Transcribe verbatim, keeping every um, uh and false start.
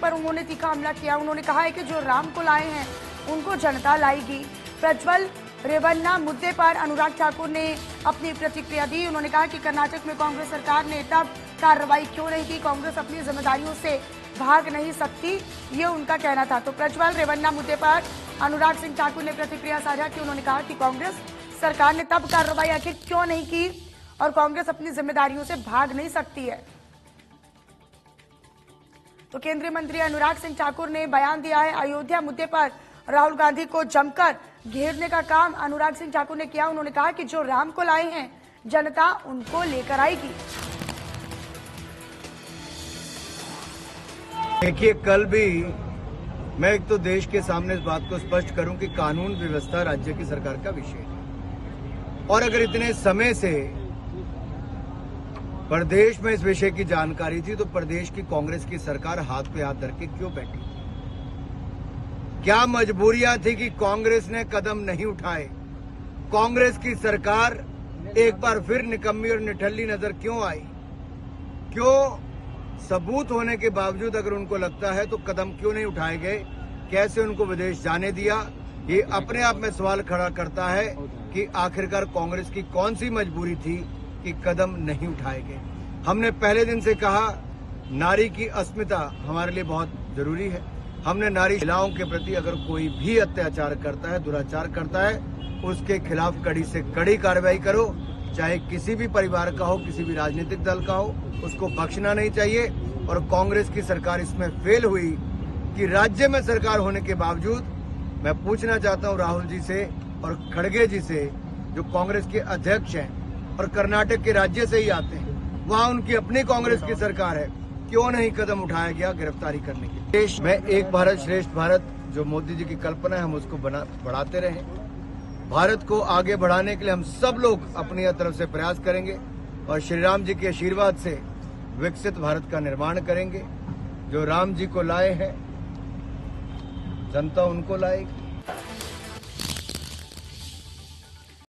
पर उन्होंने तीखा हमला किया। उन्होंने कहा है कि जो राम को लाए हैं उनको जनता लाएगी। प्रज्वल रेवन्ना मुद्दे पर अनुराग ठाकुर ने अपनी प्रतिक्रिया दी। उन्होंने कहा कि कर्नाटक में कांग्रेस सरकार ने तब कार्रवाई क्यों नहीं की, कांग्रेस अपनी जिम्मेदारियों से भाग नहीं सकती, ये उनका कहना था। तो प्रज्वल रेवन्ना मुद्दे पर अनुराग सिंह ठाकुर ने प्रतिक्रिया साझा की। उन्होंने कहा कि कांग्रेस सरकार ने तब कार्रवाई आखिर क्यों नहीं की और कांग्रेस अपनी जिम्मेदारियों से भाग नहीं सकती है। तो केंद्रीय मंत्री अनुराग सिंह ठाकुर ने बयान दिया है। अयोध्या मुद्दे पर राहुल गांधी को जमकर घेरने का काम अनुराग सिंह ठाकुर ने किया। उन्होंने कहा कि जो राम को लाए हैं जनता उनको लेकर आएगी। देखिए, कल भी मैं एक तो देश के सामने इस बात को स्पष्ट करूं कि कानून व्यवस्था राज्य की सरकार का विषय है, और अगर इतने समय से प्रदेश में इस विषय की जानकारी थी तो प्रदेश की कांग्रेस की सरकार हाथ पे हाथ धर के क्यों बैठी? क्या मजबूरियां थी कि कांग्रेस ने कदम नहीं उठाए? कांग्रेस की सरकार एक बार फिर निकम्मी और निठल्ली नजर क्यों आई? क्यों सबूत होने के बावजूद अगर उनको लगता है तो कदम क्यों नहीं उठाए गए? कैसे उनको विदेश जाने दिया? ये अपने आप में सवाल खड़ा करता है कि आखिरकार कांग्रेस की कौन सी मजबूरी थी कि कदम नहीं उठाए गए। हमने पहले दिन से कहा नारी की अस्मिता हमारे लिए बहुत जरूरी है। हमने नारी महिलाओं के प्रति अगर कोई भी अत्याचार करता है, दुराचार करता है, उसके खिलाफ कड़ी से कड़ी कार्रवाई करो, चाहे किसी भी परिवार का हो, किसी भी राजनीतिक दल का हो, उसको बख्शना नहीं चाहिए। और कांग्रेस की सरकार इसमें फेल हुई कि राज्य में सरकार होने के बावजूद, मैं पूछना चाहता हूं राहुल जी से और खड़गे जी से, जो कांग्रेस के अध्यक्ष हैं और कर्नाटक के राज्य से ही आते हैं, वहां उनकी अपनी कांग्रेस की सरकार है, क्यों नहीं कदम उठाया गया गिरफ्तारी करने के लिए? देश में एक भारत श्रेष्ठ भारत जो मोदी जी की कल्पना है, हम उसको बना बढ़ाते रहें। भारत को आगे बढ़ाने के लिए हम सब लोग अपनी तरफ से प्रयास करेंगे और श्री राम जी के आशीर्वाद से विकसित भारत का निर्माण करेंगे। जो राम जी को लाए हैं जनता उनको लाएगी।